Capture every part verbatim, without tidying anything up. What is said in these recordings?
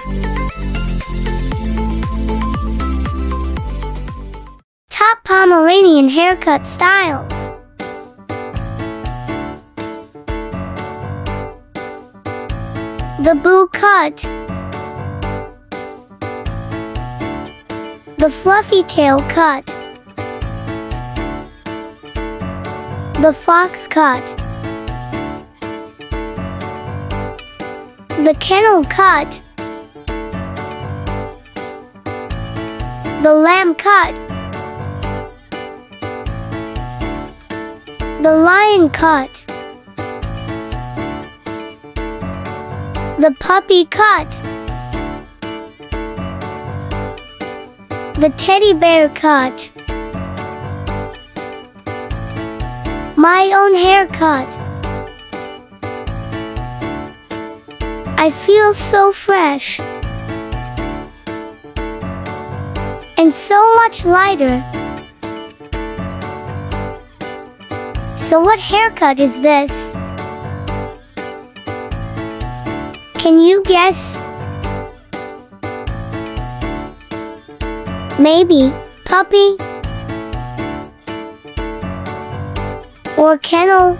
Top Pomeranian haircut styles. The boo cut, the fluffy tail cut, the fox cut, the kennel cut, the lamb cut, the lion cut, the puppy cut, the teddy bear cut, my own haircut. I feel so fresh and so much lighter. So what haircut is this? Can you guess? Maybe puppy or kennel?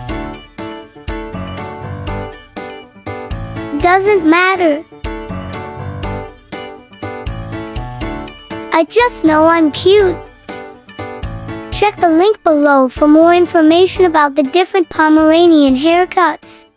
Doesn't matter. I just know I'm cute. Check the link below for more information about the different Pomeranian haircuts.